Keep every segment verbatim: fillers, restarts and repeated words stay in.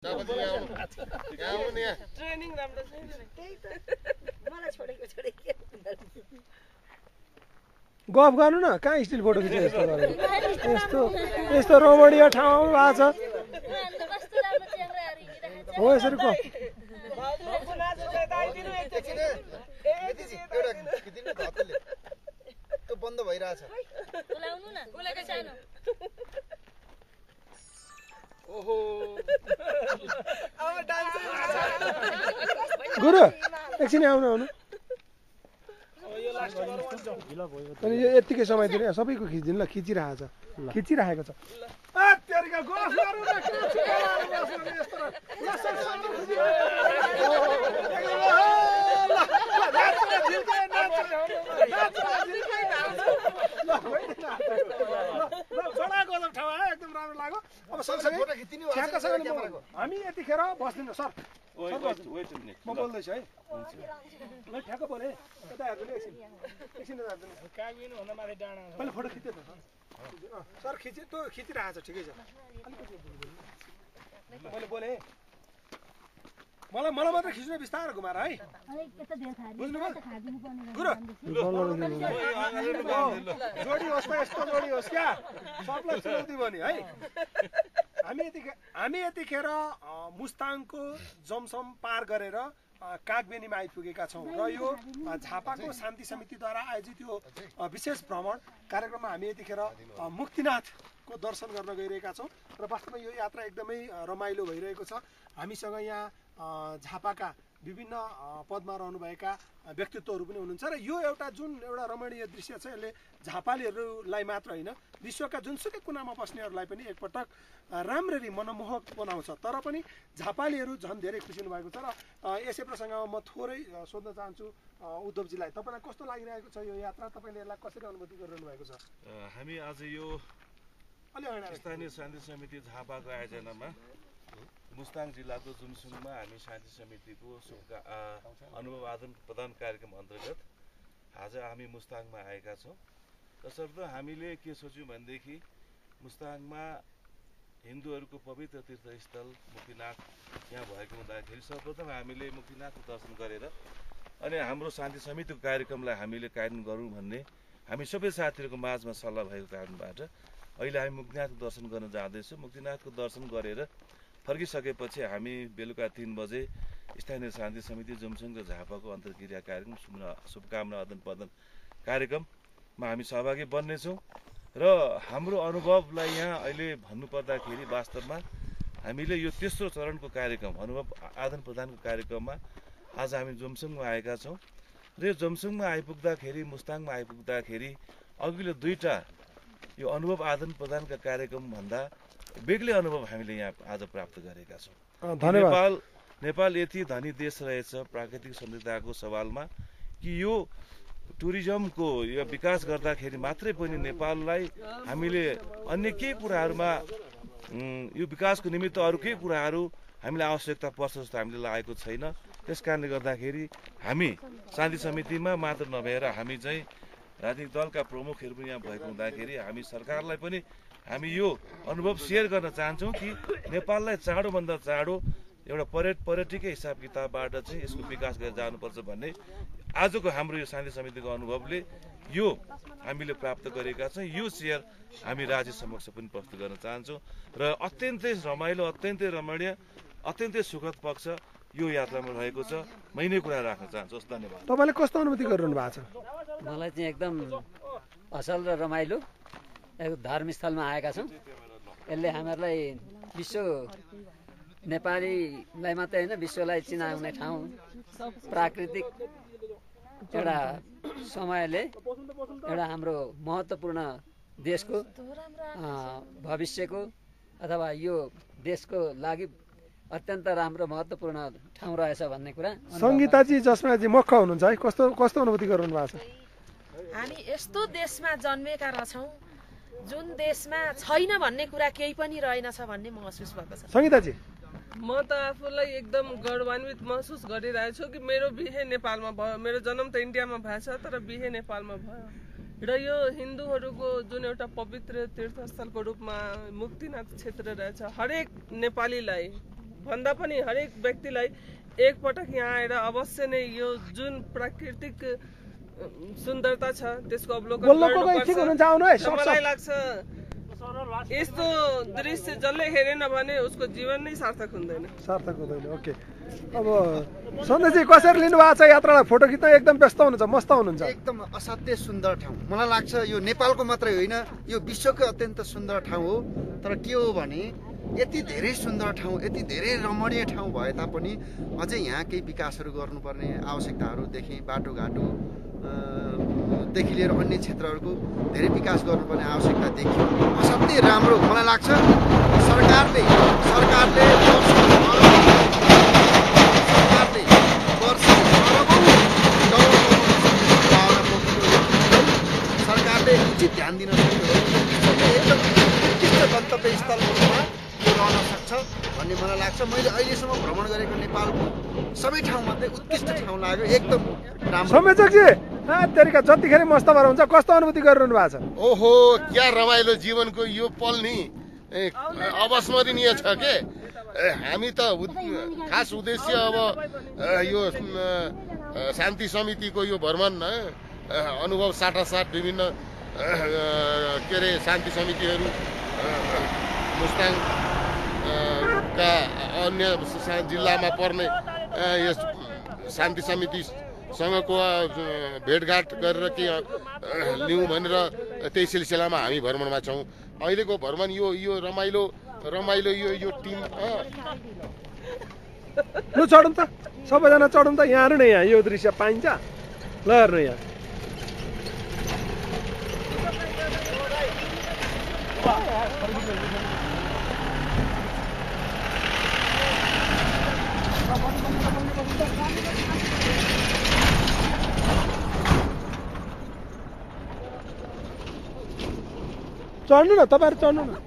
Training राम्रो छैन त्यही त मलाई छोडेको छोडेको गफ गर्नु न कहाँ स्टिल फोटो खिच्यो यस्तो गरेर यस्तो यस्तो रमणीय ठाउँमा भएको छ हो यसरी गफ त्यो बन्द भइरहेछ ओहो गुरु एकछिन आउनु आउनु अनि यो यतिकै समय दिने सबैको खिचिदिनु ल खिचिरहेको छ खिचिरहेको छ एकदम राम्रो लाग्यो अब सँगसँगै हामी यतिखेर बस्दिनँ सर म बोल्दैछु है ल ठ्याक्क बोले कता हेर्नु नि एकछिन एकछिन मैले फोटो खिच्दै त सर खिचे त्यो खिचिरहेको छ ठिकै छ मैले बोलेँ मलाई मलाई मात्र खिच्नु बिस्तारो घुमाएर है बुझ्नुभयो गुरु जोडी होस् त यस्तो जोडी होस् क्या सबलाई चुनौती भने है हामी यतिखेर हामी यतिखेर मुस्ताङको जमसम पार गरेर कागबेनीमा आइपुगेका छौँ र यो झापाको शान्ति समितिद्वारा आयोजित यो विशेष भ्रमण कार्यक्रममा हामी यतिखेर मुक्तिनाथको दर्शन गर्न गइरहेका छौँ र वास्तवमा यो यात्रा एकदमै रमाइलो भइरहेको छ हामीसँग यहाँ झापाका विभिन्न पदमा रहनुभएका व्यक्तित्वहरू पनि हुनुहुन्छ र यो एउटा जुन एउटा रमणीय दृश्य छ यसले झापालीहरूलाई मात्र होइन विश्वका जुनसुकै कुनामा बस्नेहरूलाई पनि एकपटक राम्ररी मनमोहक बनाउँछ तर पनि झापालीहरू झन् धेरै खुसी हुनुभएको छ र यसै प्रसङ्गमा म थोरै सोध्न चाहन्छु उद्धवजीलाई तपाईँलाई कस्तो लागिरहेको छ यो यात्रा तपाईँले यसलाई कसरी अनुभूति गरिरहनु भएको छ हामी आज यो स्थानीय शान्ति समिति झापाको आयोजनामा मुस्ताङ जिल्लाको जुमसुङमा हामी शान्ति समितिको शुभका अनुभव आदान प्रदान कार्यक्रम अन्तर्गत आज हामी मुस्ताङमा आएका छौँ। तसर्थ हामीले के सोच्यौँ भनेदेखि मुस्ताङमा हिन्दूहरूको पवित्र तीर्थस्थल मुक्तिनाथ यहाँ भएको हुँदाखेरि सर्वप्रथम हामीले मुक्तिनाथको दर्शन गरेर अनि हाम्रो शान्ति समितिको कार्यक्रमलाई हामीले कार्यान्वयन गरौँ भन्ने हामी सबै साथीहरूको माझमा सल्लाह भएको कारणबाट अहिले हामी मुक्तिनाथको दर्शन गर्न जाँदैछौँ। मुक्तिनाथको दर्शन गरेर फर्किसकेपछि हामी बेलुका तीन बजे स्थानीय शान्ति समिति जुमसुङ र झापाको अन्तर्क्रिया कार्यक्रम शुभकामना आदान प्रदान कार्यक्रममा हामी सहभागी बन्नेछौँ र हाम्रो अनुभवलाई यहाँ अहिले भन्नुपर्दाखेरि वास्तवमा हामीले यो तेस्रो चरणको कार्यक्रम अनुभव आदान प्रदानको कार्यक्रममा आज हामी जुमसुङमा आएका छौँ र यो जुमसुङमा आइपुग्दाखेरि मुस्ताङमा आइपुग्दाखेरि अघिल्लो दुईवटा यो अनुभव आदान प्रदानका कार्यक्रमभन्दा बेग्लै अनुभव हामीले यहाँ आज प्राप्त गरेका छौँ। नेपाल नेपाल यति धनी देश रहेछ प्राकृतिक सौन्दर्यताको सवालमा कि यो टुरिज्मको यो विकास गर्दाखेरि मात्रै पनि नेपाललाई हामीले अन्य केही कुराहरूमा यो विकासको निमित्त अरू केही कुराहरू हामीलाई आवश्यकता पर्छ जस्तो हामीले लागेको छैन। त्यस कारणले गर्दाखेरि हामी शान्ति समितिमा मात्र नभएर हामी चाहिँ राजनीतिक दलका प्रमुखहरू पनि यहाँ भएको हुँदाखेरि हामी सरकारलाई पनि हामी यो अनुभव सेयर गर्न चाहन्छौँ कि नेपाललाई चाँडोभन्दा चाँडो एउटा पर्यट पर्यटकीय हिसाब किताबबाट चाहिँ यसको विकास गरेर जानुपर्छ भन्ने आजको हाम्रो यो शान्ति समितिको अनुभवले यो हामीले प्राप्त गरेका छौँ। यो सेयर हामी राज्य समक्ष पनि प्रस्तुत गर्न चाहन्छौँ र अत्यन्तै रमाइलो अत्यन्तै रमणीय अत्यन्तै सुखद पक्ष यो यात्रामा रहेको छ। मै नै कुरा राख्न चाहन्छु। धन्यवाद। तपाईँले कस्तो अनुभूति गरिरहनु भएको छ? मलाई चाहिँ एकदम असल र रमाइलो धार्मिक स्थलमा आएका छौँ। यसले हामीहरूलाई विश्व नेपालीलाई मात्रै होइन विश्वलाई चिनाउने ठाउँ प्राकृतिक एउटा समयले एउटा हाम्रो महत्त्वपूर्ण देशको भविष्यको अथवा यो देशको लागि अत्यन्त राम्रो महत्त्वपूर्ण ठाउँ रहेछ भन्ने कुरा। सङ्गीताजी जसमाजी मक्ख हुनुहुन्छ है, कस्तो कस्तो अनुभूति गरिरहनु भएको छ? हामी यस्तो देशमा जन्मेका रहेछौँ जुन देशमा छैन भन्ने कुरा केही पनि रहेनछ भन्ने महसुस भएको छ। सङ्गीताजी म त आफूलाई एकदम गौरवान्वित महसुस गरिरहेको छु कि मेरो बिहे नेपालमा भयो। मेरो जन्म त इन्डियामा भएछ तर बिहे नेपालमा भयो र यो हिन्दूहरूको जुन एउटा पवित्र तीर्थस्थलको रूपमा मुक्तिनाथ क्षेत्र रहेछ हरेक नेपालीलाई भन्दा पनि हरेक व्यक्तिलाई एकपटक यहाँ आएर अवश्य नै यो जुन प्राकृतिक सुन्दरता छ त्यसको अवलोकन गर्नुपर्छ। मलाई लाग्छ यस्तो दृश्य जसले हेरेन भने उसको जीवन नै सार्थक हुँदैन सार्थक हुँदैन। ओके, अब सन्देशजी कसरी लिनु भएको छ यात्रालाई? फोटो खिच्न एकदम व्यस्त हुनुहुन्छ, मस्त हुनुहुन्छ। एकदम असाध्यै सुन्दर ठाउँ। मलाई लाग्छ यो नेपालको मात्रै होइन, यो विश्वकै अत्यन्त सुन्दर ठाउँ हो। तर के हो भने यति धेरै सुन्दर ठाउँ, यति धेरै रमणीय ठाउँ भए तापनि अझै यहाँ केही विकासहरू गर्नुपर्ने आवश्यकताहरू देखेँ। बाटोघाटो देखि लिएर अन्य क्षेत्रहरूको धेरै विकास गर्नुपर्ने आवश्यकता देखियो। असाध्यै राम्रो मलाई लाग्छ। सरकारले सरकारले सरकारले वर्षमा सरकारले उचित ध्यान दिन सक्यो एकदम उत्कृष्ट गन्तव्य स्थलहरूमा यो रहन सक्छ भन्ने मलाई लाग्छ। मैले अहिलेसम्म भ्रमण गरेको नेपालको सबै ठाउँमध्ये उत्कृष्ट ठाउँ लाग्यो, एकदम राम्रो। संयोजकजी तेरिका जतिखेर मस्त भएर हुन्छ, कस्तो अनुभूति गरिरहनु भएको छ? ओहो, क्या रमाइलो जीवनको यो पल नि अविस्मरणीय छ के। हामी त खास उद्देश्य अब यो शान्ति समितिको यो भ्रमण अनुभव साटासाट विभिन्न के अरे शान्ति समितिहरू मुस्ताङका अन्य जिल्लामा पर्ने यस शान्ति समितिसँगको भेटघाट गरेर के लिउँ भनेर त्यही सिलसिलामा हामी भ्रमणमा छौँ। अहिलेको भ्रमण यो यो रमाइलो रमाइलो यो यो टिम लु चढौँ त, सबैजना चढौँ त। यहाँ हेर्नु न, यहाँ यो दृश्य पाइन्छ। ल हेर्नु यहाँ चढ्नु न, तपाईँहरू चढ्नु न।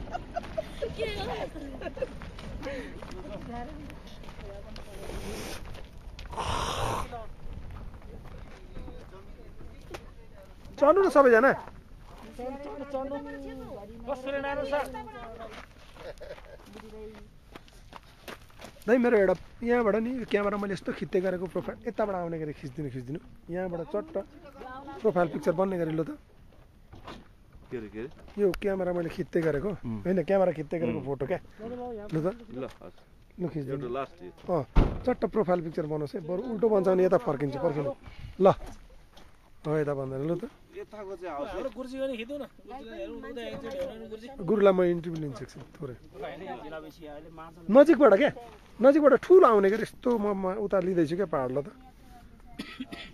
चढ्नु न सबैजना। दाइ मेरो एउटा यहाँबाट नि क्यामेरा मैले यस्तो खिच्दै गरेको प्रोफाइल यताबाट आउने गरी खिचिदिनु खिचिदिनु यहाँबाट चट्ट प्रोफाइल पिक्चर बन्ने गरी। ल त यो क्यामेरा मैले खिच्दै गरेको होइन, क्यामेरा खिच्दै गरेको फोटो क्या। ल त ल खिचिदिनु। अँ चट्ट प्रोफाइल पिक्चर बनाउँछ है, बरु उल्टो बन्छ भने यता फर्किन्छ फर्किनु। ल हो यता भन्दैन। ल त गुरुलाई म इन्टरभ्यू लिन सक्छु थोरै नजिकबाट क्या, नजिकबाट ठुलो आउने गरी यस्तो म उता लिँदैछु क्या पहाड। ल त